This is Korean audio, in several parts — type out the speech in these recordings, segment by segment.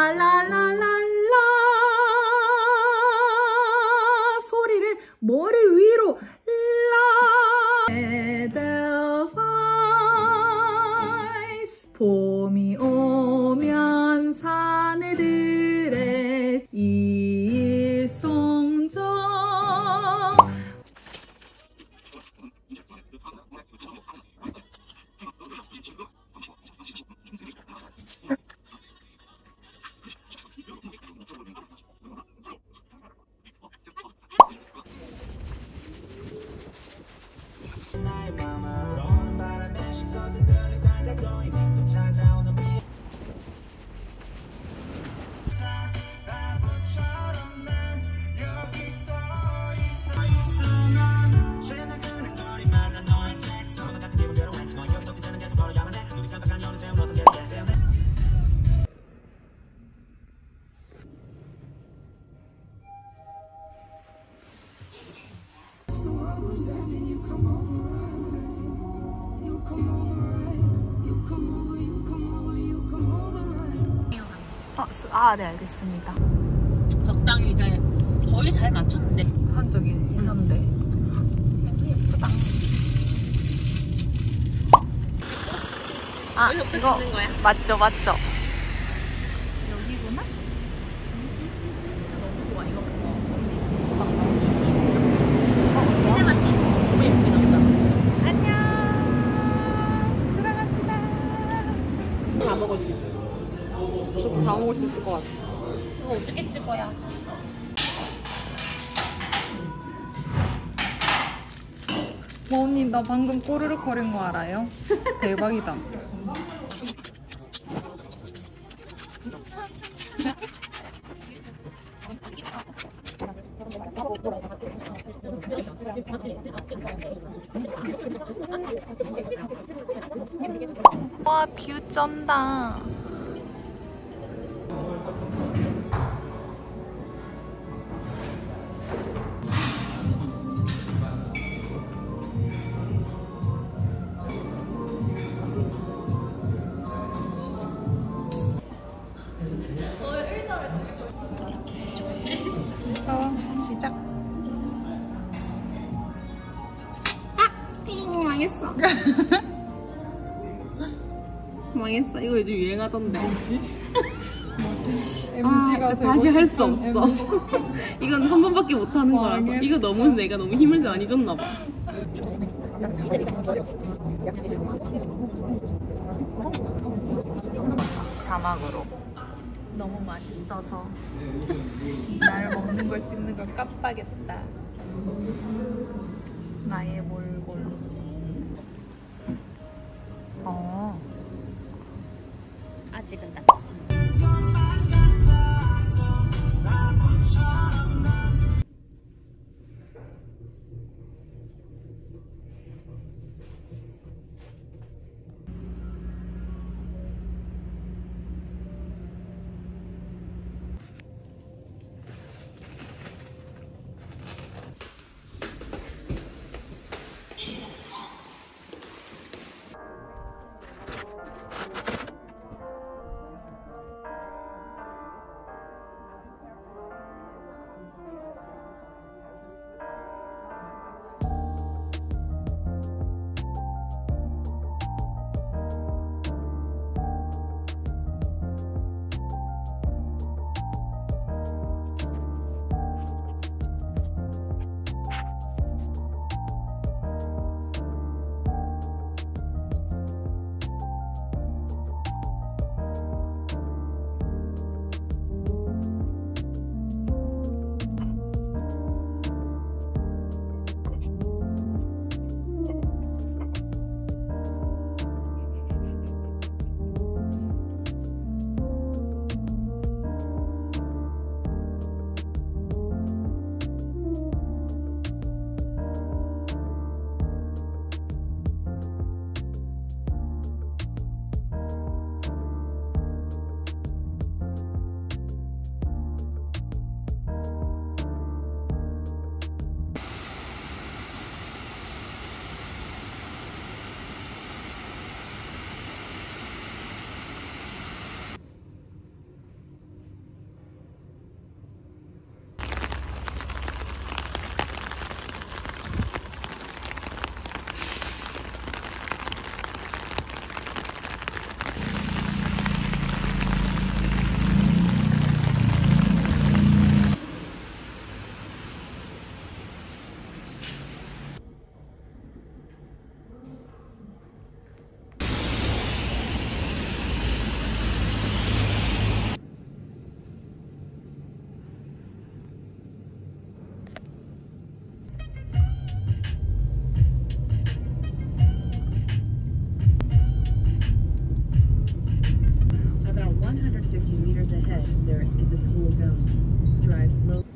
라라라라라 소리를 머리 위로 Edelweiss 봄이 오면 사내들의 일송정 네 알겠습니다. 적당히 이제 거의 잘 맞췄는데 한적이긴 한데 예쁘다. 아 이거 맞죠 맞죠. 여기구나. 너무 좋아 이거 시네마틱 너무 예쁘게 나오잖아. 안녕. 들어갑시다. 다 먹을 수 있어. 저도 다 먹을 수 있을 것 같아. 이거 어떻게 찍어야? 언니 나 방금 꼬르륵 거린 거 알아요? 대박이다. 와 뷰 쩐다. 시작. 망했어. 망했어. 이거 요즘 유행하던데. 뭐지? MG가 되고 다시 할 수 없어. MG. 이건 한 번밖에 못 하는 거라서. 이거 너무 내가 너무 힘을 많이 줬나 봐. 자막으로 너무 맛있어서 날 먹는 걸 찍는 걸 깜빡했다. 나의 몰골. 아직은 나. there is a school zone. Drive slow.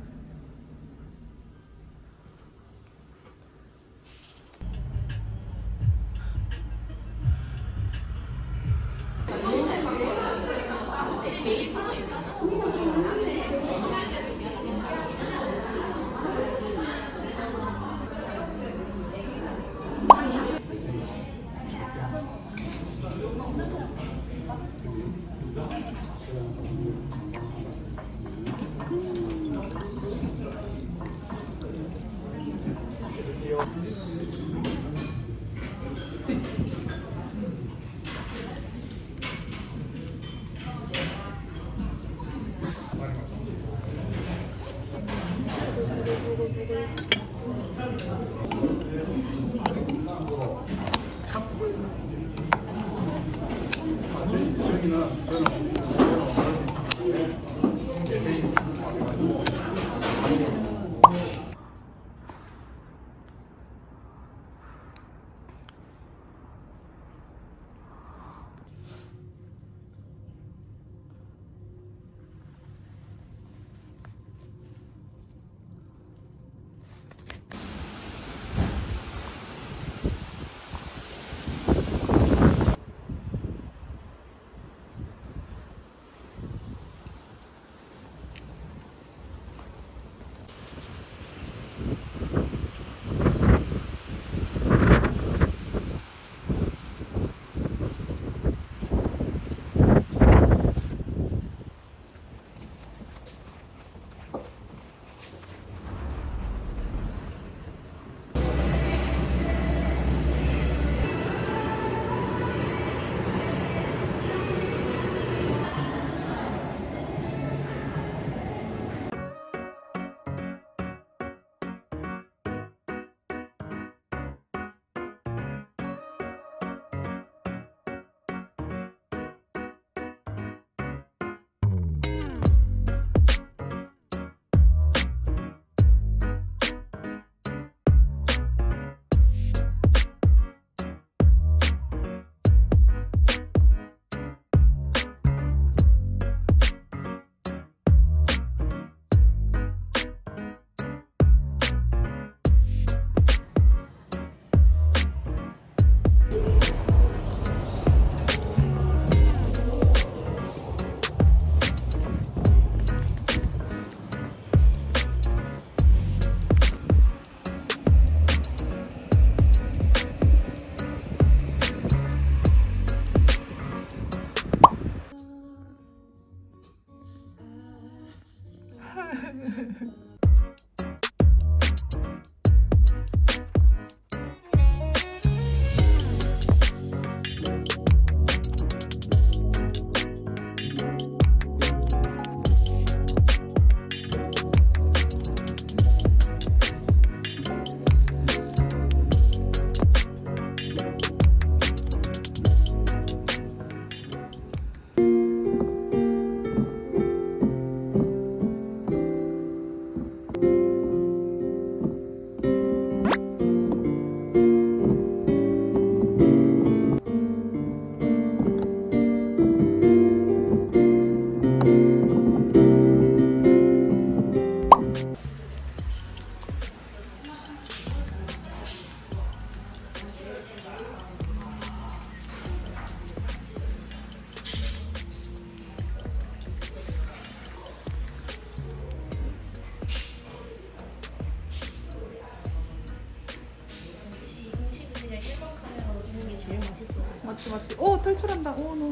맞지 맞지. 오 탈출한다. 오 노.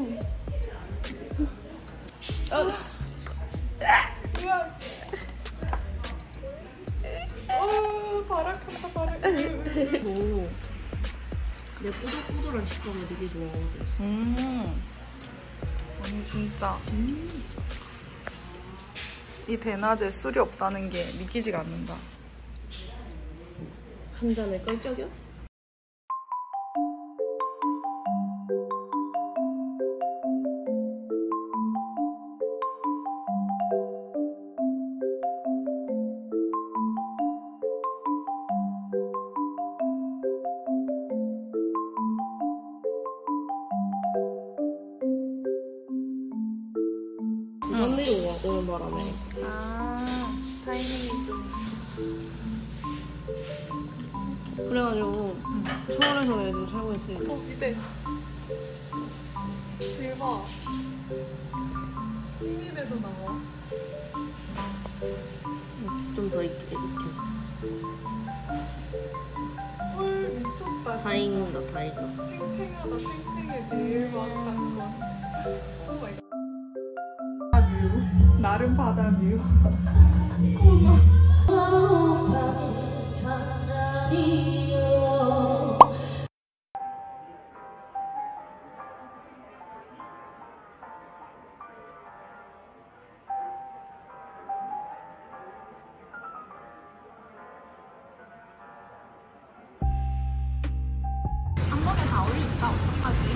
바락한다 바락. 내 꼬들꼬들한 식감을 되게 좋아하거든. 아니 진짜 이 대낮에 술이 없다는 게 믿기지가 않는다. 한 잔을 껄쩍여? 원래 와, 오는 바람에. 아, 타이밍이 좀. 그래가지고 서울에서 내가 지금 살고 있으니까 이제. 대박. 찐이에서 나와. 좀 더 이렇게. 헐, 미쳤다. 다행이다, 다행이다. 탱탱하다, 탱탱해. 대박, 사건. 오 마이 갓. 바다 뷰. 나름 바다 뷰. 한 번에 다 올릴까? 어떡하지?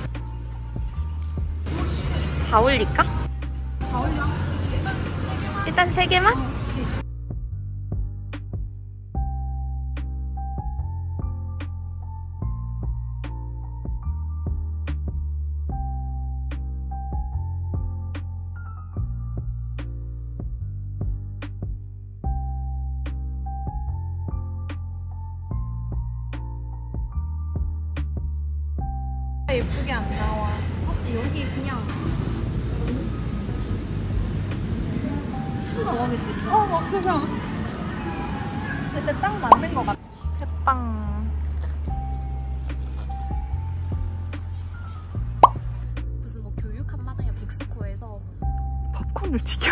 다 올릴까? 다 올려? 일단 3개만? 예쁘게 안 나와. 맞지, 여기 그냥 수다 먹을 수 있어. 막 세상. 근데 딱 맞는 것 같아. 해빵. 무슨 뭐 교육 한마당이야 백스코에서 팝콘을 튀겨?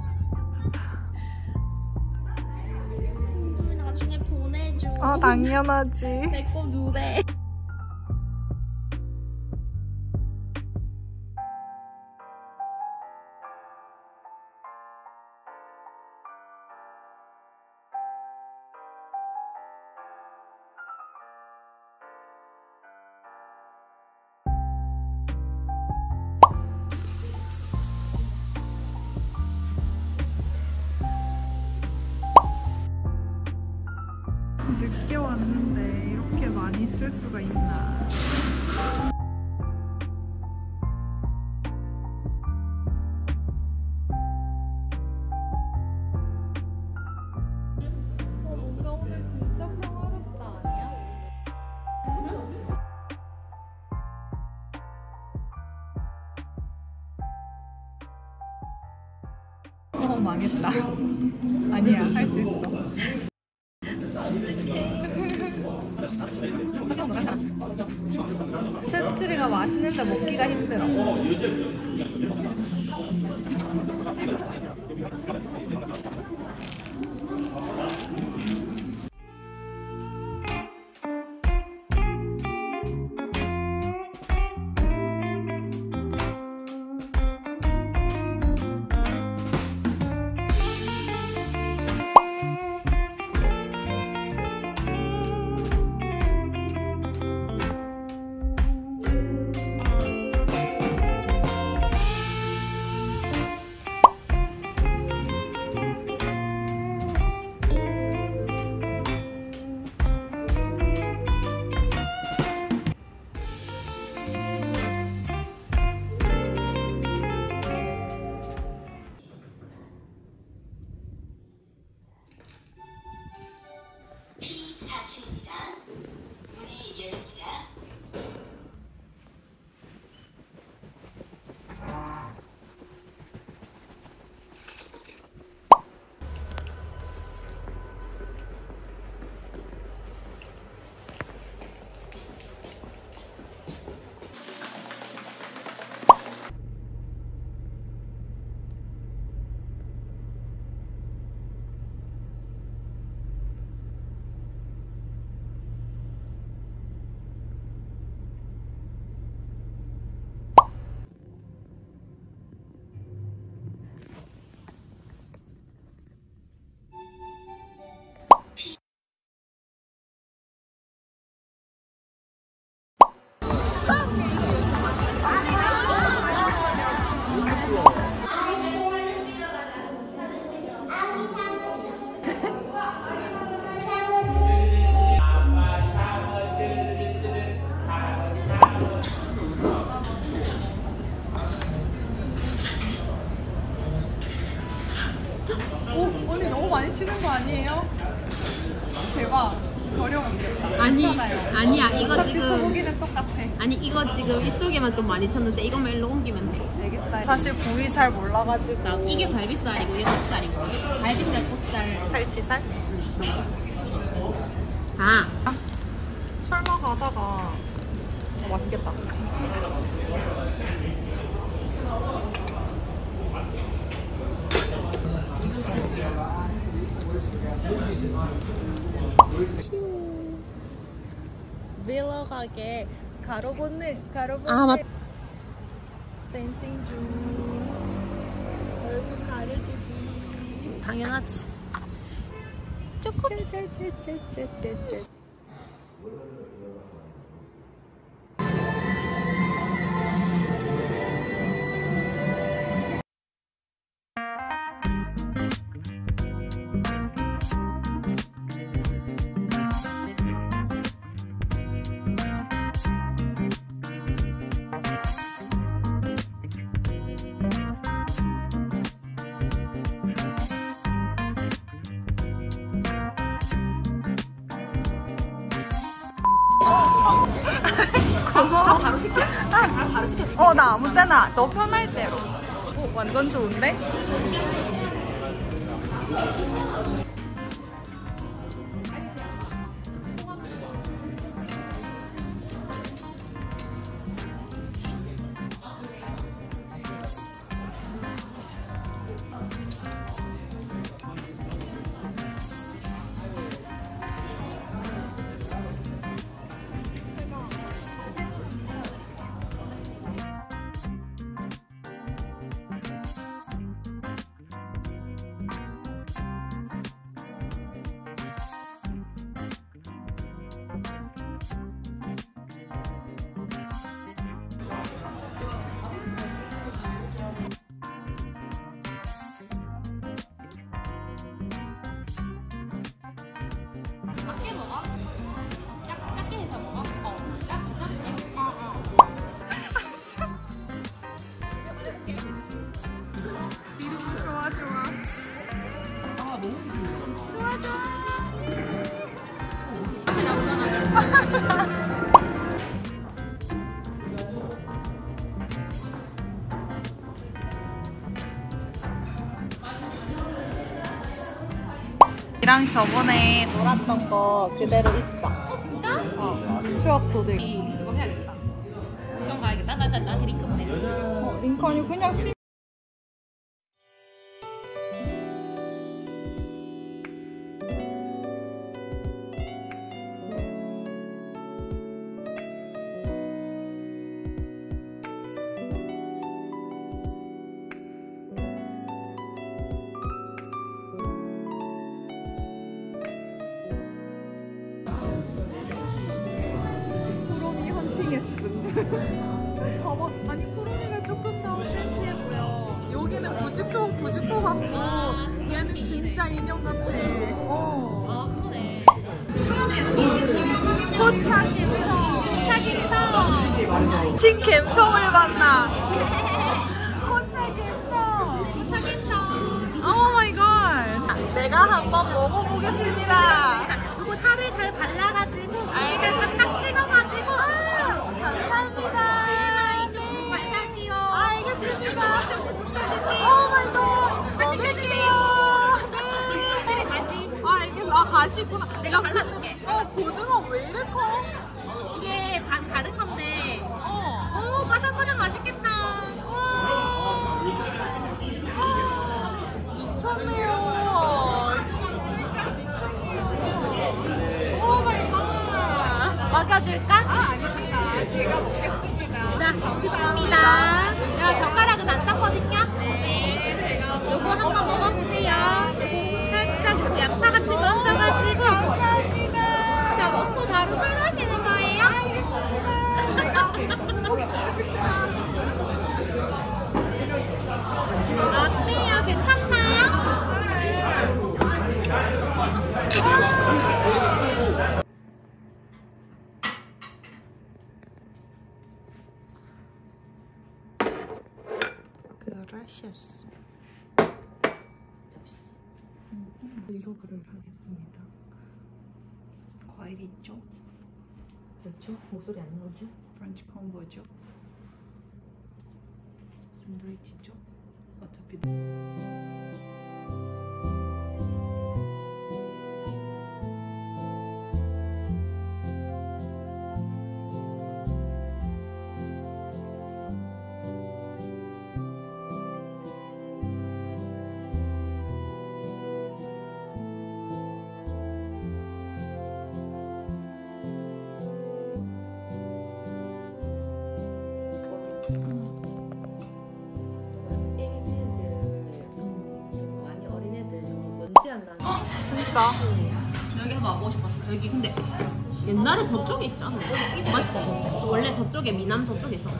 나중에 보내줘. 당연하지. 내거 누래. 늦게 왔는데 이렇게 많이 쓸 수가 있나? 뭔가 오늘 진짜 평화롭다 아니야? 망했다. 아니야, 할 수 있어. 페스츄리가 맛있는데 먹기가 힘들어. 오, 언니 너무 많이 치는 거 아니에요? 대박. 저렴하겠다. 아니, 괜찮아요. 아니야. 이거 어차피 지금 소고기는 똑같아. 아니 이거 지금 이쪽에만 좀 많이 쳤는데 이거만 일로 옮기면 돼. 알겠다. 사실 부위 잘 몰라가지고. 나 이게 갈비살이고 이게 닭살이고. 갈비살, 꽃살. 살치살? 아, 철마 가다가 맛있겠다. 빌러 가게 가로본능 아, 맞- 댄싱 중 얼굴 가려주기 당연하지. 쪼꼬 바로 시켜? 바로 시켜. 어, 나 아무 때나 너 편할 대로. 오, 완전 좋은데? 작게 먹어? 작게 해서 먹어? 작게. 좋아, 좋아. 좋아, 좋아. 이랑 저번에 놀았던 거 그대로 있어. 어 진짜? 추억 돋을. 그거 해야겠다. 구경 가야겠다. 나한테 링크 보내줘. 링크 아니고 그냥 치. 쿠로미 헌팅했음. 봐봐, 아니 쿠로미가 조금 더 팬시해 보여. 여기는 부즈코 같고 얘는 진짜 인형 같아. 아 그러네. 포차김성. 차김성. 신갬성을 만나. 포차김성. 차김성. 오 마이 갓. 내가 한번 먹어보겠습니다. 그리고 살을 잘 발라가지고 알겠습니다. 딱 찍어가지고. 감사합니다. 좀 발달게요. 알겠습니다. 오 마이 갓. 먹을게요. 네. 다시 알겠어. 가시구나. 내가 발라줄게. 고등어 왜 이래 커? 이게 다른 건데. 어. 오 바삭바삭 맛있겠다. 미쳤네요. 오 마이 갓. 먹여줄까? 아닙니다. 제가 먹겠습니다. 자, 먹겠습니다. 야, 젓가락은 안 땄거든요? 네, 제가 요거 한번 먹어보세요. 요거 살짝 요거 양파 같은 거 얹어가지고. 감사합니다. 자, 먹고 바로 술 마시는 거예요? 어때요? 괜찮나요? Gracias. 이거를 하겠습니다. 과일 있죠? 그렇죠? 목소리 안 나오죠? 프렌치 콤보죠? 샌드위치죠? 어차피 많이 어린애들 먼지 안 나는 진짜? 여기 한번 와보고 싶었어. 여기 근데 옛날에 저쪽에 있잖아. 맞지? 원래 저쪽에 미남 저쪽에 있어.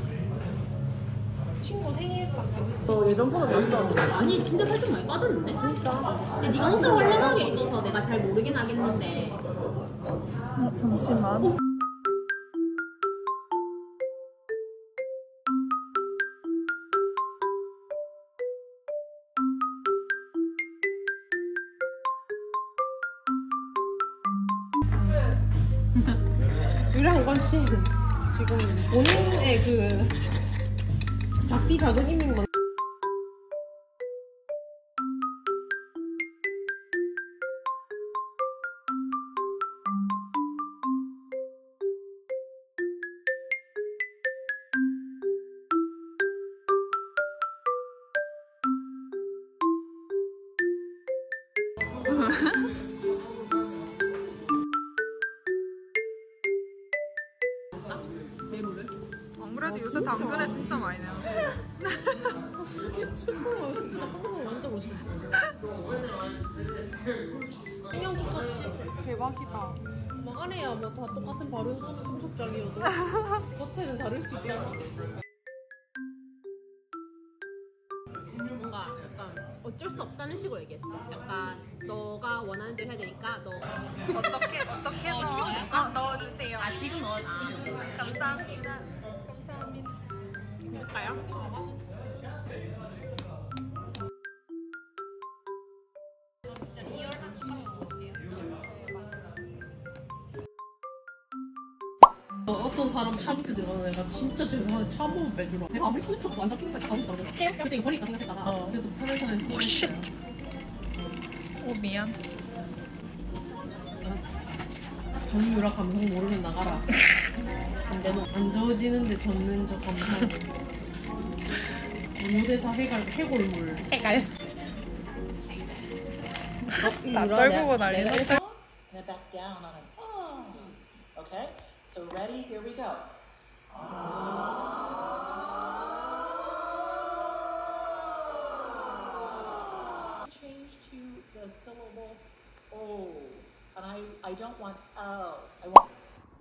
친구 생일밖에 너 예전보다 낫잖아. 아니 진짜 살좀 많이 빠졌는데? 진짜. 근데 네가 진짜 헐렁하게 입어서 내가 잘 모르긴 하겠는데. 잠시만. 유량건 씨 지금 본인의 그 작디 작은 이밍만 내로를? 안 그래도 요새 당근에 진짜 많이 내요. 완전 멋있어. 신경 썼지. 대박이다. 뭐 안에야 뭐 다 똑같은 바른 손 청첩장이어도 겉에는 다를 수 있잖아. 뭔가 약간 어쩔 수 없다는 식으로 얘기했어. 약간 너가 원하는 대로 해야 되니까 너. 어떻게 넣어주세요. 아 지금 넣어. 아 감사합니다. 해볼까요? 어떤 사람 차 밑에 들어가서 내가 진짜 죄송한데 차 한번 빼주라. 내가 아무리 손톱도 안 잡히는 거야. 가고 있더라고. 그때 이거 버릴까 생각했다가 그래도 편의점에 쓰는 오 미안. 정유라 감성 모르면 나가라. 안 저어지는데 젖는 저 감성. 무대사 해골물. 해갈. 나 떨구고 난리 났어. And back down on a okay, so ready, here we go. Change to the syllable O. And I don't want O. I want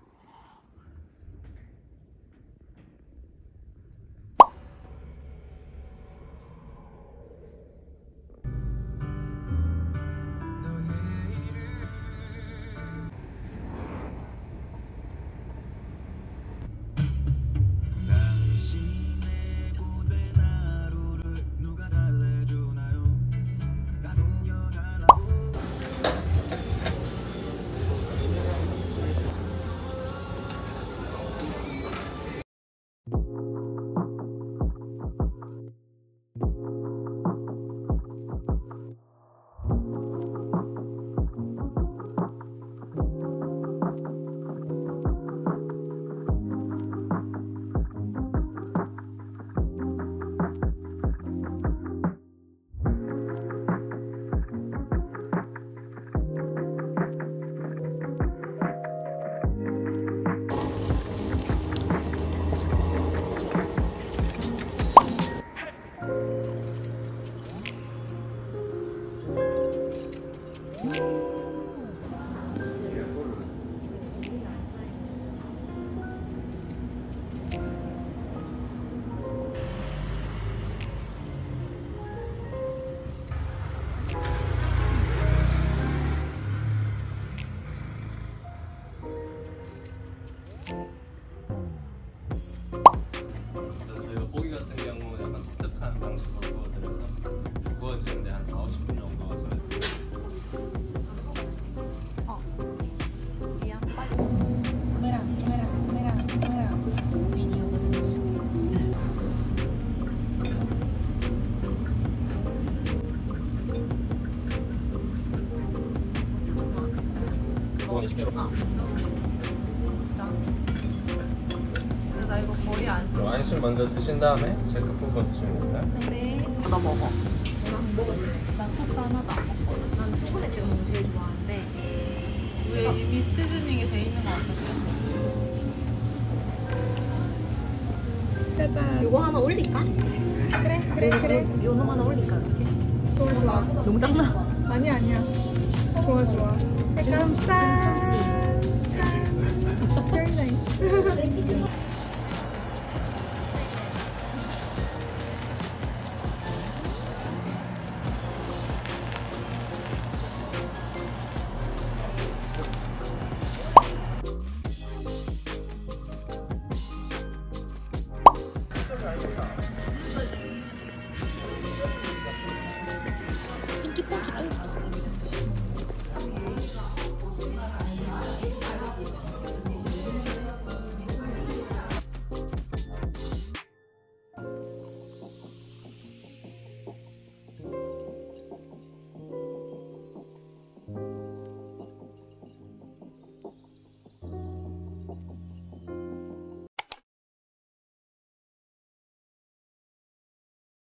저희가 고기 같은 경우 약간 독특한 방식으로 구워드려서 구워지는데 한 4, 50분 정도 소요됩니다. 나 이거 거의 안 써. 안심 먼저 드신 다음에 제가 부분 드시면 됩니다. 네. 나 먹어. 난 소스 하나도 안 먹거든. 난 초콜릿 찍어 먹는 거 제일 좋아하는데. 왜 이미 시즈닝이 돼 있는 거 같아? 짜잔. 요거 하나 올릴까? 그래. 요 놈 하나 올릴까 이렇게? 좋아. 너무 작나? 아니야. 좋아. 약간 짠. 짠. Very nice.